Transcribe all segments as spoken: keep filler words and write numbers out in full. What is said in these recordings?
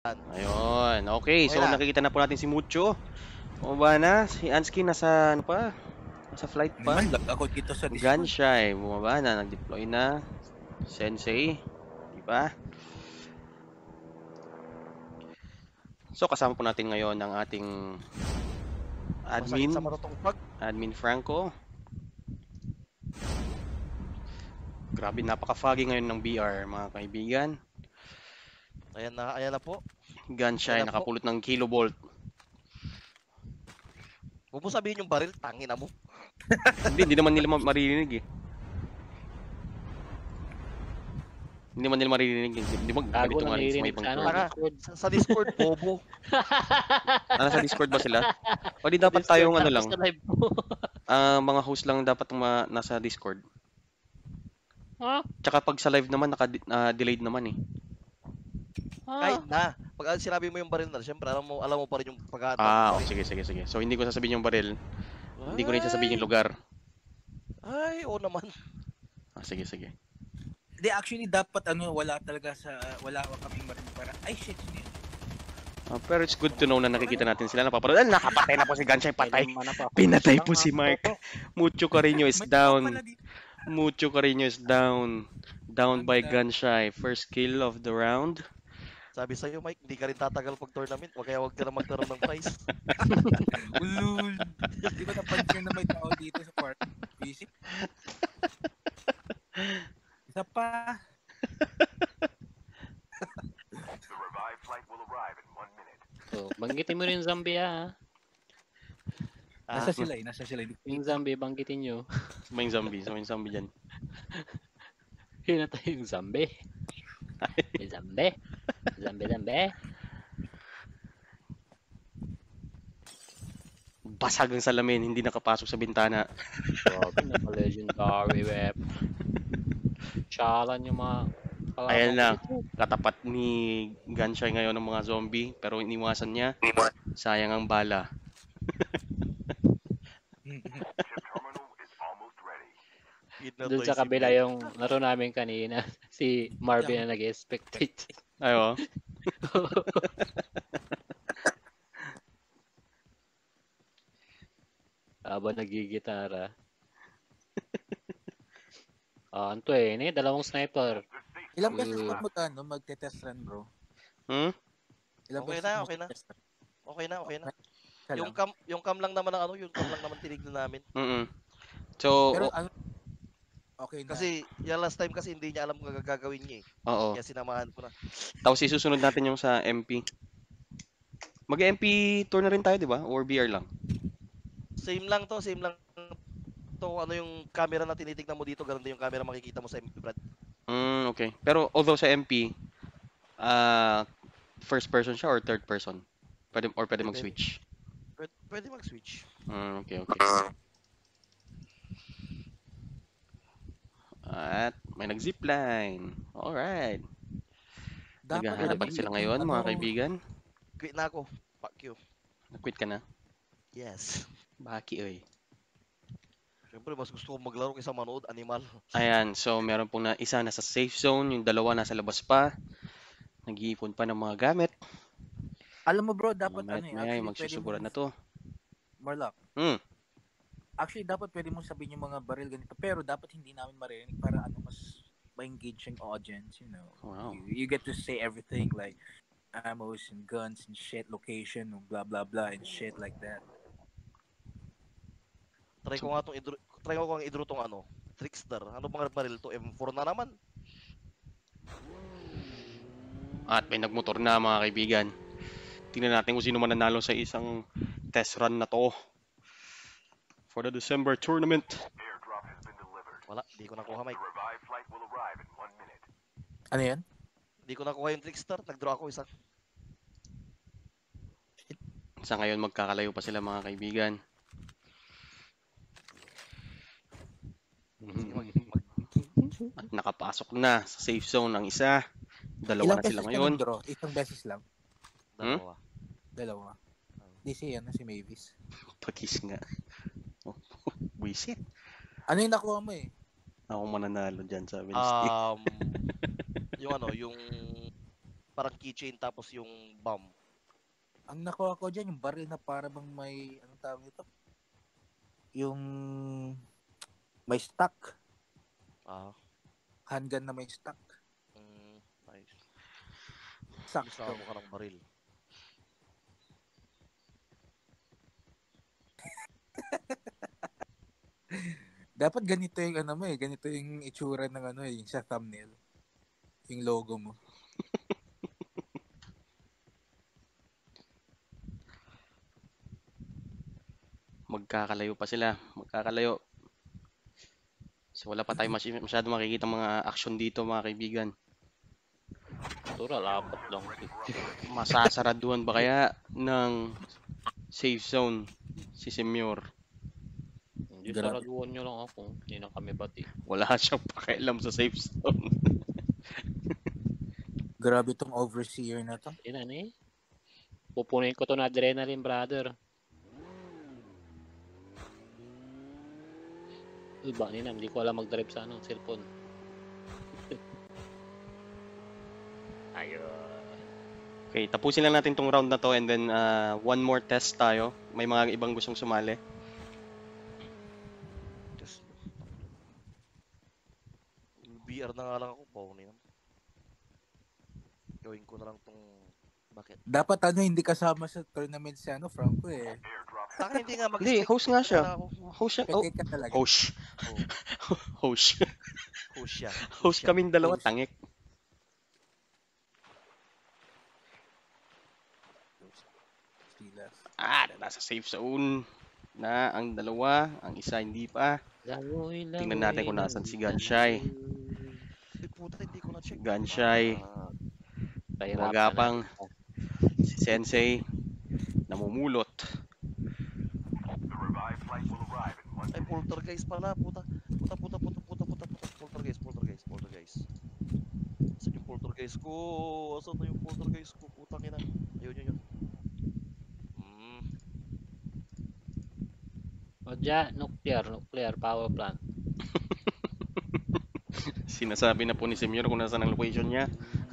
Ayun, okay. So Okay na. nakikita na po natin si Mucho. Bumaba na. Si Ansky nasa ano pa? Nasa flight pa. Naman, lag ako dito sa Discord. Ganshay, bumaba na. Nag-deploy na. Sensei. Diba? So kasama po natin ngayon ang ating admin. Masakit sa matutungpag. Admin Franco. Grabe, napaka-foggy ngayon ng B R, mga kaibigan. Ayan na, ayan na po. Ganshay, Ayan na po. nakapulot ng kilovolt. Huwag mo sabihin yung baril, tangina mo. Hindi, hindi naman nila ma- maririnig eh. Hindi naman nila maririnig. Hindi mo Gago ganito na nga rin sa may naririnig pang sa ano, Taka, Discord. sa, sa Discord, bobo. Ah, nasa Discord ba sila? O di dapat Discord, tayong ano tapos lang, sa live mo. ah, mga host lang dapat ma- nasa Discord. Ha? Tsaka pag sa live naman, naka-delayed naman eh. Kahit Ha? na, pag sinabi mo yung baril na, syempre alam mo, alam mo pa rin yung pag Ah, oh, sige, sige, sige. So hindi ko sasabihin yung baril, hindi ko rin sasabihin yung lugar. Ay, oo naman. Ah, sige, sige. Hindi, actually, dapat ano, wala talaga sa, wala kaming marinig para, ay shit, hindi. Ah, pero it's good to know na nakikita natin sila napapanood. Ah, nakapatay na po si Ganshay, patay. Kailan man ako- Pinatay Lang po si ako Mark. to. Mucho Carino is May tao down. pala dito. Mucho Carino is down. Down by Ganshay. First kill of the round. Sabi sa'yo, Mike, hindi ka rin tatagal pag tournament, wag kaya wag ka na magkaroon ng prize. Ulul. Di ba napansin na may tao dito sa park? Visit? Isa pa. So, banggitin mo rin yung zombie ah. Ah, Nasa sila eh, nasa sila. Yung zombie, banggitin nyo. May zombie. So may zombie dyan. Hinatay yung zombie. May zombie. Zombie, zombie. Basag ang salamin, hindi nakapasok sa bintana. Grabe, naka-legendary web. Chalan yung mga... kalaban Ayan ko na, dito. katapat ni Ganshay ngayon ng mga zombie, pero iniwasan niya. Sayang ang bala. Doon sa kabila yung laro namin kanina. Si Marvin na nag-expectate. Ayo. Habang nagigitara. Ah, anto eh, ini dalawang sniper. Ilang beses Uh. pa magkano magte-test run, bro? Hmm? Ilang Okay beses na, mo okay na. magte-test run? Okay na, okay na. Isa Yung lang. cam, yung cam lang naman ang ano, yung cam lang naman tinignan namin. Mm. So, Pero o- ano, okay na. Kasi, yung last time kasi hindi niya alam kung gagawin niya eh. oo. Kaya sinamahan ko na. Tapos isusunod natin yung sa M P. Mag-M P tour na rin tayo, di ba? Or B R lang? Same lang to, same lang to. Ano yung camera na tinitignan mo dito, ganun din yung camera makikita mo sa M P, Brad. Mm, okay. Pero although sa M P, ah first person siya or third person? Pwede, or pwede Pwede. mag-switch? Pwede, pwede mag-switch. Mm, okay, okay. At may nag-zipline. Alright. Naghahanap sila ngayon, mga kaibigan. Quit na ako. Fuck you. Nag-quit ka na? Yes. Baki, oy. Siyempre, mas gusto ko maglaro kaysa manood, animal. Ayan, so meron pong na isa nasa safe zone, yung dalawa nasa labas pa. Nag-iipon pa ng mga gamit. Alam mo bro, dapat Mamaya ano eh. maya, Actually, pwede magsusuguran mo, na to. Marlock. Hmm. Actually, dapat pwede mo sabihin yung mga baril ganito. Pero dapat hindi namin marinig para ano, mas ma-engage yung audience, you know. Wow. You, you get to say everything like ammos and guns and shit, location, blah blah blah and shit like that. Try ko nga tong idro, try ko nga idro tong ano, Trickster. Ano bang baril to? M four na naman. At may nagmotor na, mga kaibigan. Tingnan natin kung sino man nanalo sa isang test run na to. For the December tournament. Wala, di ko nakuha, Mike. Ano yan? Di ko nakuha yung Trickster. Nag-draw ako isa. Sa ngayon, magkakalayo pa sila, mga kaibigan. At nakapasok na sa safe zone ang isa. Dalawa Ilang na sila beses ka ngayon. nag-draw? Isang beses lang. Hmm? Dalawa. Dalawa. Di si ano, si Mavis. Pagkis nga. Oh, wisit. Ano yung nakuha mo eh? Ako mananalo dyan, sabi ni Steve. Um, yung ano, yung parang keychain tapos yung bomb. Ang nakuha ko dyan, yung baril na para bang may, anong tawag nito? Yung may stock. Ah, Handgun na may stock. mm, nice. Sakto. Gusto mo ka ng baril. Dapat ganito yung ano mo eh, ganito yung itsura ng ano eh, yung sa thumbnail. Yung logo mo. Magkakalayo pa sila. Magkakalayo. So wala pa tayo masy- masyado makikita mga action dito mga kaibigan. Natural, apat lang. Masasaraduhan ba kaya ng safe zone si Semyor? Hindi, Grabe. saraduan nyo lang ako. Hindi na kami bati. Wala siyang pakialam sa safe zone. Grabe tong overseer na to. Yan na eh. Pupunin ko to na adrenaline, brother. Iba nina, hindi ko alam mag-drive sa ano, cellphone. Ayun. Okay, tapusin lang natin tong round na to and then uh, one more test tayo. May mga ibang gustong sumali. Just, B R na nga lang ako, pauni naman. Gawin ko na lang tong bakit. Dapat ano, hindi kasama sa tournament si ano, Franco eh. Sa akin hindi nga mag Hindi, host nga siya. Ako. Host siya. Oh, Peke ka talaga. host. Oh, Host. host siya. Host kaming dalawa, Host. tangik. Silas. Ah, nasa safe zone na ang dalawa, ang isa hindi pa. Langoy, langoy, Tingnan natin kung nasan si langoy, Ganshay. Ay, puta, hindi ko na-check. Ganshay, Ah, Pahirapan Magapang, na. si Sensei, namumulot. ay, poltergeist pala, puta. Puta, puta, puta, puta, puta, puta. Poltergeist, poltergeist, poltergeist. Asan yung poltergeist ko? Asan na yung poltergeist ko? Putang ina. Ayun, yun, yun. Hmm. O dyan, nuclear, nuclear power plant. Sinasabi na po ni Semyor kung nasan ang location niya.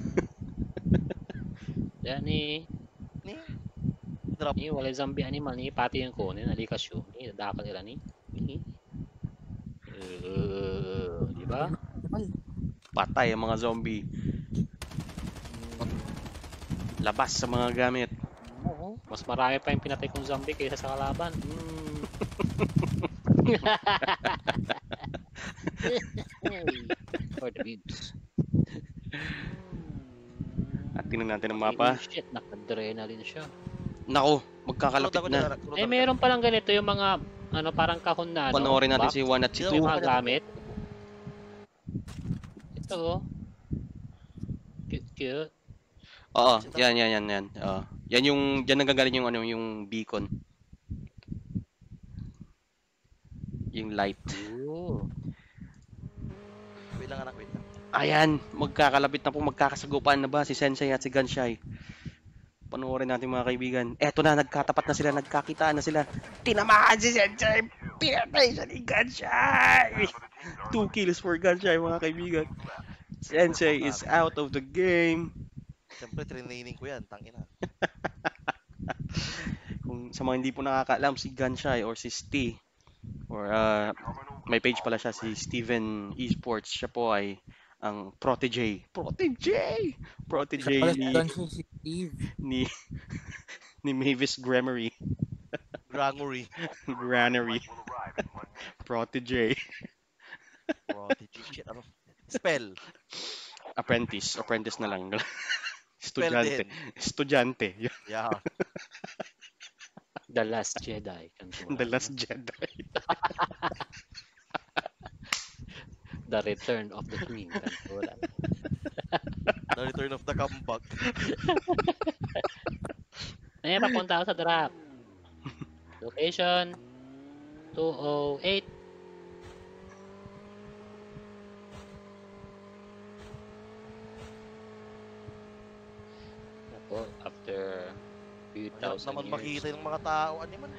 Yan ni, Ni? Drop. ni wala zombie animal ni pati yung kunin, alikas yun. Ni dakal nila ni. Ni. Uh, di ba? Patay ang mga zombie. Labas sa mga gamit. Oo. Mas marami pa yung pinatay kong zombie kaysa sa kalaban. For the views. At tingnan natin ang mapa. Oh, shit, naka-adrenaline siya. Nako, magkakalapit Sunod ako na. dyan, sunod Eh, ako meron palang ganito yung mga, ano, parang kahon na, ano? Panoorin natin box. si one at si Sino two. Yung mo mga kanya? gamit. Ito, oh. Cute, cute. Oo, yan, yan, yan, yan. Oo. Yan yung, dyan nagagaling yung, ano, yung beacon. Yung light. Ooh. Wait lang, anak, wait lang. Ayan, magkakalapit na po, magkakasagupan na ba si Sensei at si Ganshay? Panoorin natin mga kaibigan. Eto na, nagkatapat na sila, nagkakitaan na sila. Tinamaan si Sensei! Pinatay siya ni Ganshay! Two kills for Ganshay mga kaibigan. Sensei is out of the game. Siyempre, training ko yan, tangina. Kung sa mga hindi po nakakaalam, si Ganshay or si Steve, or uh, may page pala siya, si Steven Esports, siya po ay ang protege. Protege! Protege Pala ni, si si Steve. ni, ni Mavis Grammary. Grangery. Granary. Protege. Prodigy, shit, ano? Spell. Apprentice. Apprentice na lang. Spell Estudyante. din. Estudyante. Yeah. The Last Jedi. Kanturan, The Last no? Jedi. The Return of the Queen. Kanturan. The return of the comeback. Ayan, papunta ako sa drop. Location two oh eight. Ako, after few Hirap thousand naman years. makita yung mga tao. Ano man?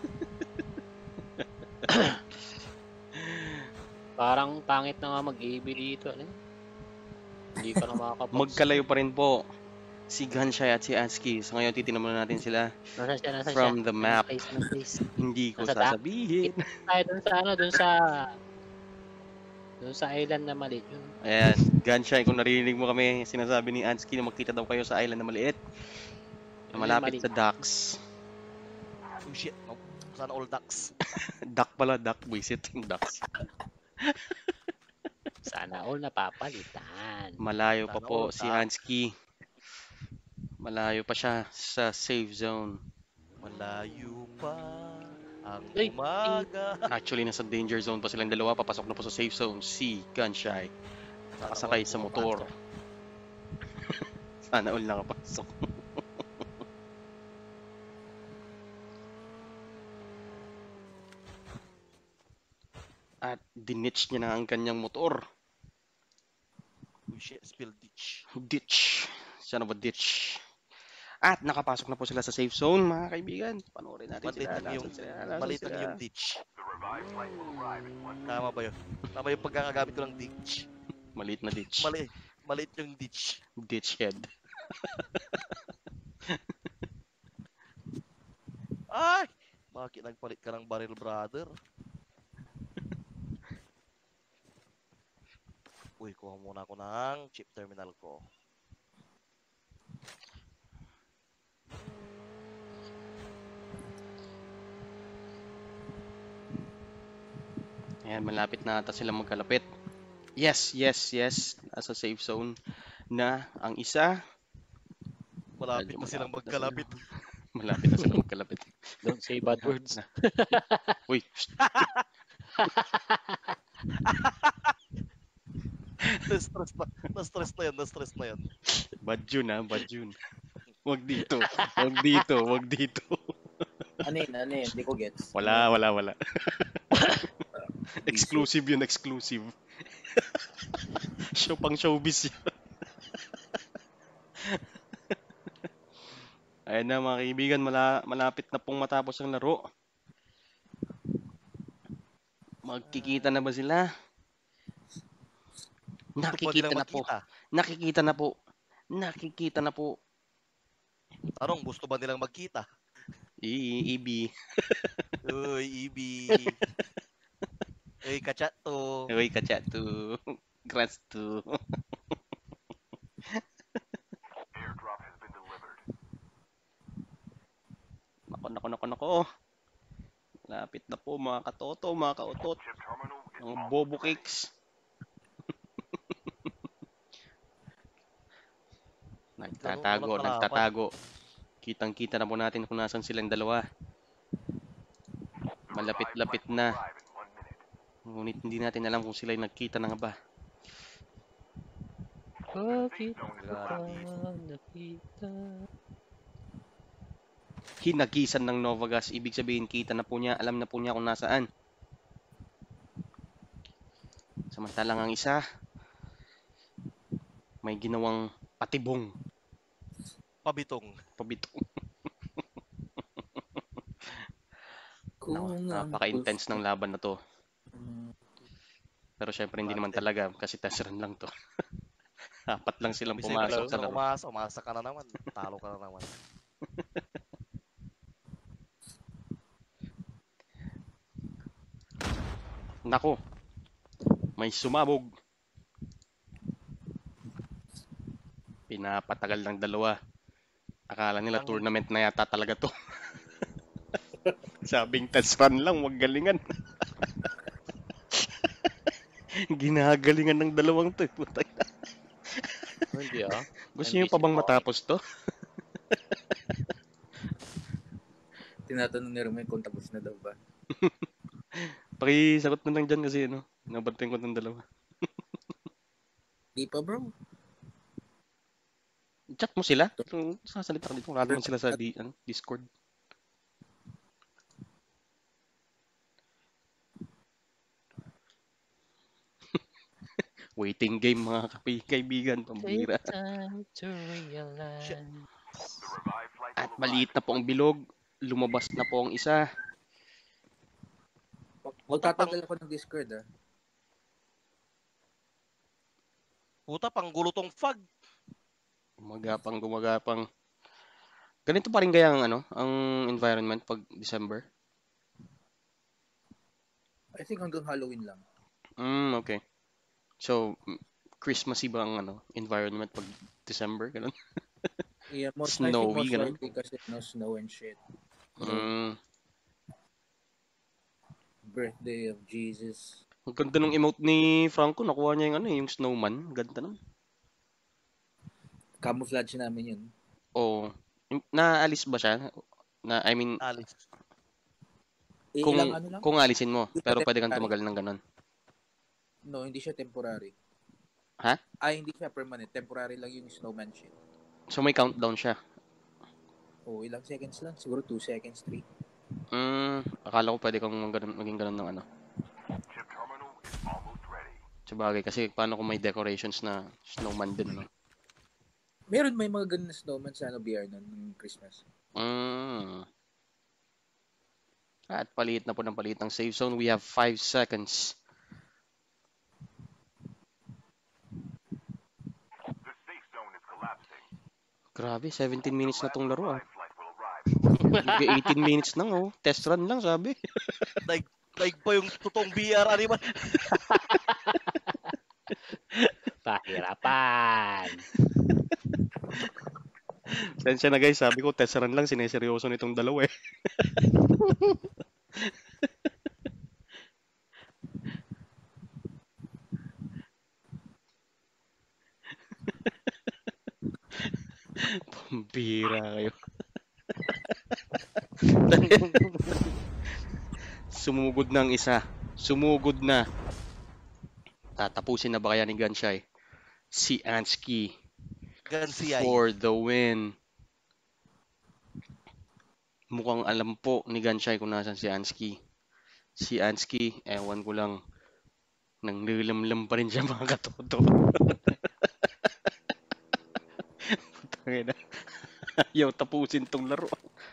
Parang pangit na nga mag-A B dito. Ano? yun? Hindi ka na makakapag... Magkalayo pa rin po. si Ganshay at si Atsuki. So ngayon titingnan muna natin sila Nasaan siya? Nasaan siya? from the Anong map. place? Anong place? Hindi ko Nasa taas? sasabihin. Tayo dun sa ano, dun sa... Dun sa island na maliit yun. Ayan, Ganshay, kung narinig mo kami, sinasabi ni Atsuki na magkita daw kayo sa island na maliit. Na Yun yung malapit maliit. sa docks. Oh shit, no. Sana all ducks. Duck pala, duck. Buisit yung ducks. Sana all napapalitan. Malayo pa Sana po all si duck. Atsuki. Malayo pa siya sa safe zone. Malayo pa ang Ay, umaga. Actually, nasa danger zone pa silang dalawa. Papasok na po sa safe zone si Ganshay. Nakasakay sa motor. Sana all nakapasok. At dinitch niya na ang kanyang motor. Oh shit, spill ditch. Ditch. Son of a ditch. At nakapasok na po sila sa safe zone, mga kaibigan. Panoorin natin Maliit sila. lang yung, Nasaan sila? Nasaan maliit sila? lang yung ditch. Tama ba yun? Tama yung pagkakagamit ko ng ditch. Maliit na ditch. Mali, maliit yung ditch. Ditch head. Ay! Bakit nagpalit ka ng barrel, brother? Uy, kuha muna ako ng chip terminal ko. Ayan, malapit na ata sila magkalapit. Yes, yes, yes. Nasa safe zone na ang isa. Malapit Medyo na silang malapit na magkalapit. Malapit na sila magkalapit. Don't say bad words. Uy, shh. Na-stress na. Na-stress na yan. Na-stress na yan. Bad yun ha, bad yun. Wag dito, wag dito, wag dito. Ano yun? Ano yun? Hindi ko gets. Wala, wala, wala. Exclusive yun, exclusive. Show pang showbiz yun. Ayan na mga kaibigan, mala malapit na pong matapos ang laro. Magkikita na ba sila? Gusto pa Nakikita nilang na po. magkita. Nakikita na po. Nakikita na po. Tanong, gusto ba nilang magkita? I, Ibi. Uy, Ibi. Uy, kachat to. Uy, kachat to. Grass to. Nako, nako, nako, nako. Lapit na po mga katoto, mga kautot. Mga bobo cakes. Nagtatago, Walang kalaban. nagtatago. Kitang-kita na po natin kung nasan silang dalawa. Malapit-lapit na. Ngunit hindi natin alam kung sila'y nagkita na nga ba. Bakit ko pa nakita? Hinagisan ng Novagas, ibig sabihin kita na po niya, alam na po niya kung nasaan. Samantalang ang isa, may ginawang patibong, Pabitong. pabitong. Kung ang Napaka-intense ng laban na to. Mm. Pero syempre hindi naman talaga kasi test run lang to. Apat lang silang Bisay pumasok ka sa na laro. umasa, umasa ka na naman. Talo ka na naman. Nako, may sumabog. Pinapatagal ng dalawa. Akala nila Ang- tournament na yata talaga to. Sabing test run lang, wag galingan. Ginagalingan ng dalawang to. Putay. Hindi ah. Gusto niyo pa bang matapos to? Tinatanong ni Romain kung tapos na daw ba. Pakisagot na lang dyan kasi ano, nabantayin ko ng dalawa. Di pa bro. Chat mo sila? Kung sasalita ka dito, wala naman sila sa di, ano, Discord. Waiting game mga kapi- kaibigan, pambira. Time to realize. At maliit na po ang bilog, lumabas na po ang isa. Magtatagal ako ng Discord ah. Puta, pang gulo tong fog. Gumagapang, gumagapang. Ganito pa rin kaya ang ano, ang environment pag December? I think hanggang Halloween lang. Mm, okay. So, mm, Christmassy ba ang ano, environment pag December? Ganun? Yeah, most, I think Snowy, most ganun? likely kasi no snow and shit. You know, Mm, birthday of Jesus. ang ganda ng emote ni Franco. Nakuha niya yung ano, eh, yung snowman. Ganda naman. Camouflage namin yun. Oo. Im- Naalis ba siya? Na, I mean, Alis. Eh, kung ilang ano lang? kung alisin mo, Hindi pero siya pwede kang temporary. tumagal ng ganun. No, hindi siya temporary. Ha? Ay, hindi siya permanent. Temporary lang yung snowman shit. So may countdown siya. Oh, ilang seconds lang? Siguro two seconds, three. Mm, akala ko pwede kang maging, maging ganun ng ano. Sabagay, kasi paano kung may decorations na snowman din, ano? Meron may mga ganun na snowman sa ano, B R nun, ng Christmas. Mm. At palit na po ng palit ng save zone. We have five seconds. Grabe, seventeen minutes na tong laro, ah. Hingga eighteen minutes na, oh. Test run lang, sabi. Daig, daig pa yung totoong B R animal. Pahirapan. Sensya na guys, sabi ko test run lang, sineseryoso nitong dalawa eh. Pambira kayo. Sumugod na ang isa. Sumugod na. Tatapusin na ba kaya ni Ganshay? Si Ansky Gansiyay. for the win. Mukhang alam po ni Ganshay kung nasan si Ansky. Si Ansky, ewan ko lang. Nang nilamlam pa rin siya mga katoto. Tangina. Ayaw tapusin tong laro.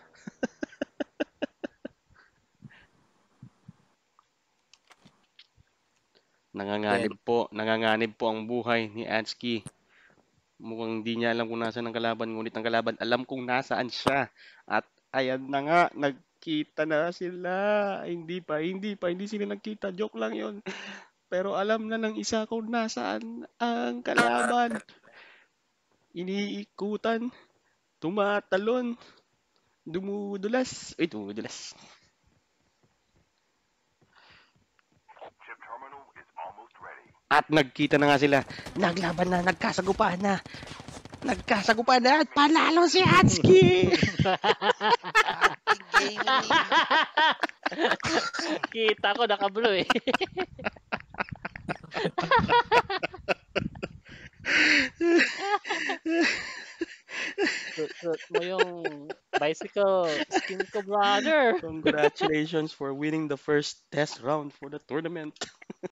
Nanganganib po, nanganganib po ang buhay ni Ansky. Mukhang hindi niya alam kung nasaan ang kalaban, ngunit ang kalaban alam kung nasaan siya. At ayan na nga, nagkita na sila. Hindi pa, hindi pa, hindi sila nagkita. Joke lang yon. Pero alam na ng isa kung nasaan ang kalaban. Iniikutan, tumatalon, dumudulas. Ay, dumudulas. At nagkita na nga sila. Naglaban na, nagkasagupaan na. Nagkasagupaan na at panalo si Ansky! Kita ko naka-blue eh. Suot mo yung bicycle skin ko, brother. Congratulations for winning the first test round for the tournament.